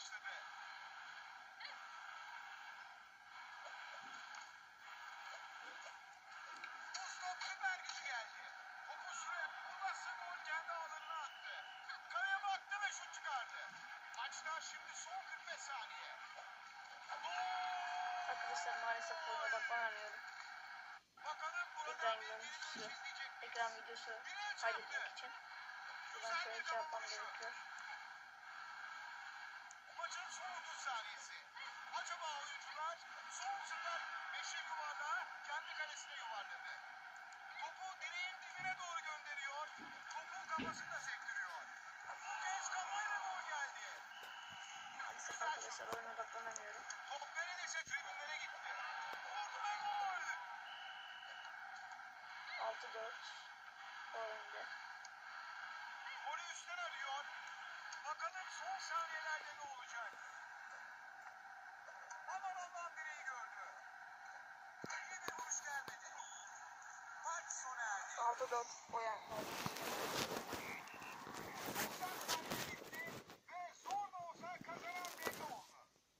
başladı. Mustafa süper gücü geldi. Topu süre bulmazsa gol kendi ağlarına attı. Kaleye baktı ve şut çıkardı. Maçta şimdi son 45 saniye. Arkadaşlar maalesef oyuna odaklanamıyorum. Bakalım burada Ekran bir görüntüsü, geri dönüş izleyecek. ekran videosu kaydetmek için. Buradan şöyle şey yapmam gerekiyor. Maçın son 30 saniyesi. Acaba oyuncular son sefer 5'e yuvarlağı kendi kalesine yuvarladı. Topu direğin dibine doğru gönderiyor. Topu kafasında sektiriyor. Bu kez kafayla gol geldi. Maalesef arkadaşlar oyuna odaklanamıyorum. Top neredeyse tribünlere gitti. Vurdu ve gol. 6-4 o önde. Golü üstten arıyor. Bakalım son saniyelerde ne olacak? Aman Allah'ım direği gördü. İyi bir vuruş gelmedi. Maç sona erdi. 6-4 o yani. 90 saniye gitti ve zor da olsa kazanan belli oldu.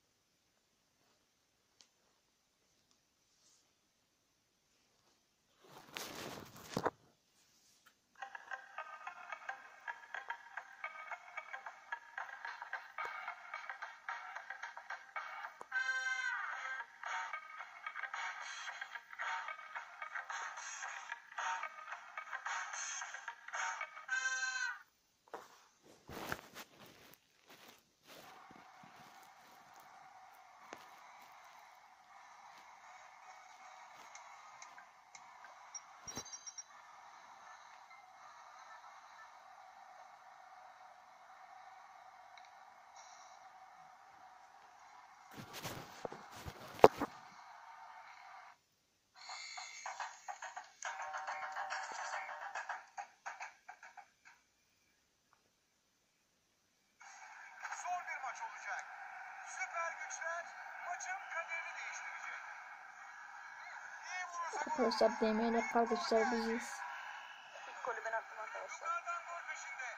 Zor bir maç olacak. Süper güçler maçın kaderini değiştirecek. İyi vurursa gol. Arkadaşlar DM'yle kardeşler biziz. İlk golü ben attım arkadaşlar. Yukarıdan gol peşinde.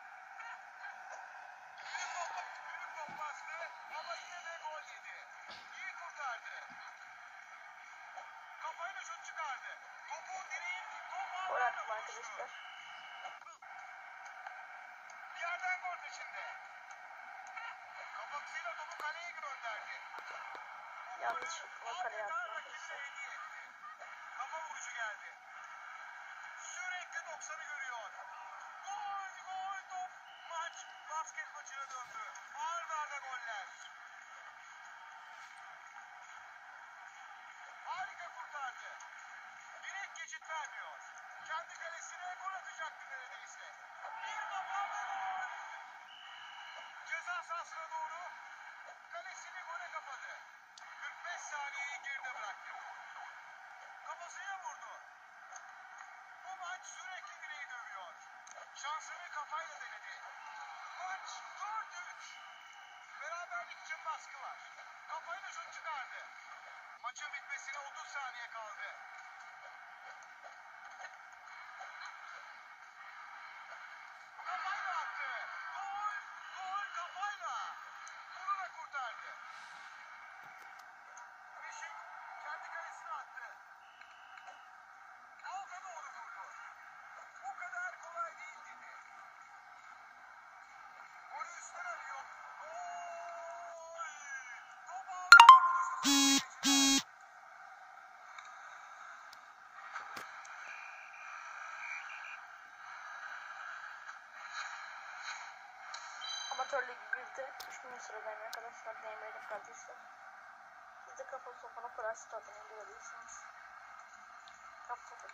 Büyük top bastı ama yine de gol yedi. İyi kurtardı. Kafayla şut çıkardı. Topu direğin Gol tomarlarla attım vurmuştu. arkadaşlar. Bir yerden gol peşinde. Kafasıyla topu kaleye gönderdi. Bu Yanlışlıkla golü kaleye adeta attım rakibine arkadaşlar. hediye etti. Kafa vuruşu geldi. Sürekli 90'ı görüyor. Gol gol top. Maç basket maçına döndü. Arda arda goller. Harika kurtardı. Direkt geçit vermiyor. Kendi kalesine gol atacaktı neredeyse. Bir kafa ve gol. Ceza sahasına doğru kalesini gole kapadı. 45 saniyeyi geride bıraktı. Kafasıyla vurdu. Bu maç sürekli direği dövüyor. Şansını kafayla denedi. Maç 4-3. Beraberlik için baskı var. Kafayla şut çıkardı. Maçın bitmesine 30 saniye kaldı. Kafayla attı. Gol, gol kafayla. Bunu da kurtardı. Beşik kendi kalesine attı. Alta doğru vurdu. Bu kadar kolay değil dedi. Golü üstten arıyor. Gol! Top ağlarla buluştu. Amatör Ligi 1'de 3. sıradayım arkadaşlar. DM'yle kardeşler. Siz de kafa sopana parası tadını indirebilirsiniz. Kafa